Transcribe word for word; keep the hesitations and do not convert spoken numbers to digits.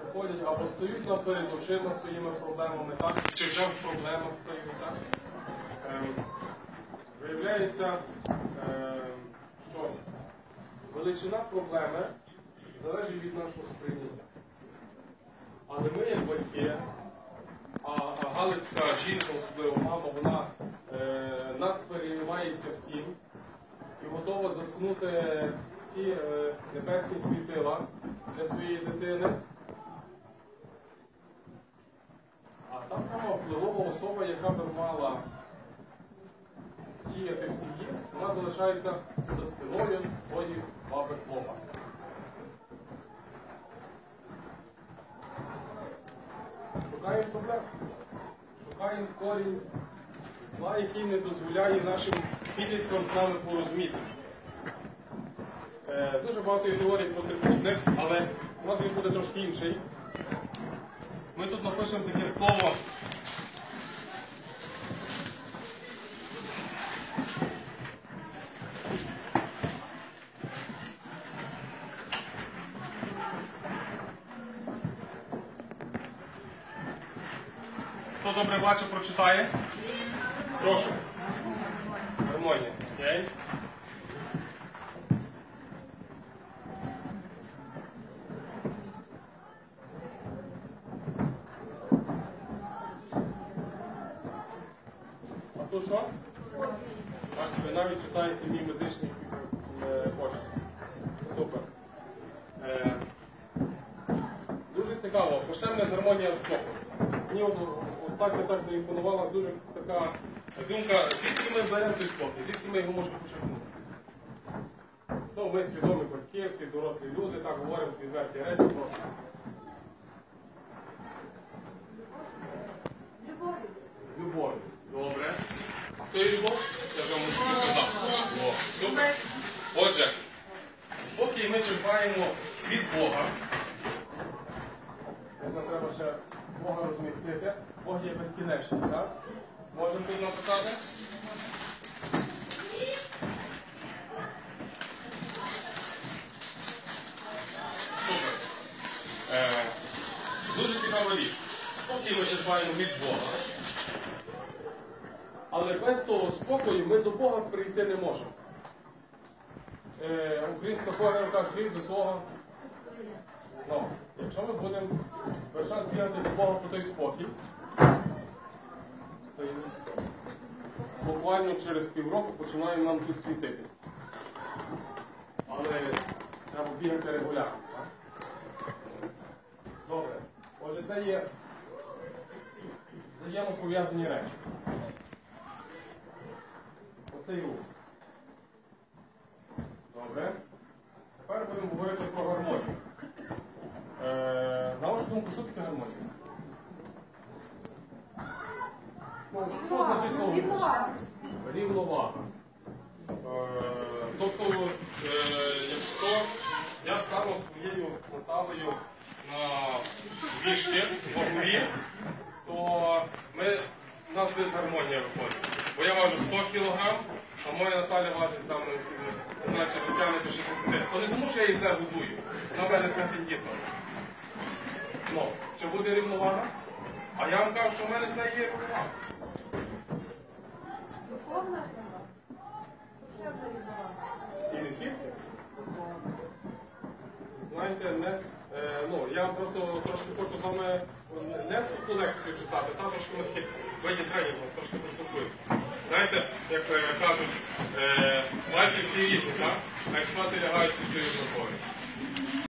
ходять або стоють нам перед очима своїми проблемами, так? Чи вже в проблемах стоять, так? Ем, виявляється, ем, що величина проблеми залежить від нашого сприйняття. Але ми, як батьки, а, а галицька жінка, особливо мама, вона е, надпереймається всім і готова заткнути всі е, небесні світила для своєї дитини. А та сама впливова особа, яка би мала діяти в сім'ї, вона залишається за спиною твої баби хлопа. Шукаємо проблем, шукаємо корінь зла, який не дозволяє нашим підліткам з нами порозумітися. Е, дуже багато є теорій про трикутник, але у нас він буде трошки інший. Ми тут напишемо таке слово Хто добре бачить, прочитає? Прошу. Гармонія. Окей. А то що? Бачите, ви навіть читаєте мій медичний почерк. Супер. Е, дуже цікаво. Почнемо з гармонія спокою. Мені остання так заімпонувала дуже така думка, звідки ми беремо той спокій, звідки ми його можемо почерпнути. Ну, ми свідомі батьки, всі дорослі люди, так говоримо відверті речі, прошу. Любов. Любов. Добре. А хто є любов? Я вже вам мушу сказати. О, супер. Отже, спокій ми черпаємо від Бога. Нам треба ще Бога розмістити. Бог є безкінечний, так? Можемо тут написати? Супер. Е, дуже цікава річ. Спокій ми черпаємо від Бога. Але без того спокою ми до Бога прийти не можемо. Е, українська поговорка світ без свого. Ну, якщо ми будемо весь час бігати до Бога по той спокій, буквально через півроку починає нам тут світитися. Але треба бігати регулярно. Так? Добре. Отже, це є взаємопов'язані речі. Оцей рух. Добре. Тепер будемо говорити про гармонію. Е, на вашу думку, що таке гармонія? Ну, що значить слово? Рівновага. Рівновага. Е, тобто, е, якщо я стану своєю Наталею на вішки в вагоні, то ми, у нас десь гармонія виходить. Бо я важу сто кілограм, а моя Наталя важить там, наче дотягне до шістдесят. То не тому, що я її загодую, вона в мене претендентна. Ну, чи буде рівновага? А я вам кажу, що в мене з нею є рівновага. Духовна рівновага. Душевна рівновага. І не тільки. Знаєте, не, е, ну, я просто трошки хочу з вами не ту лекцію читати, там трошки ми такі виді тренінгу, трошки поспілкуємося. Знаєте, як е, кажуть, е, бачите всі різні, так? А як спати лягають всі цією зброю.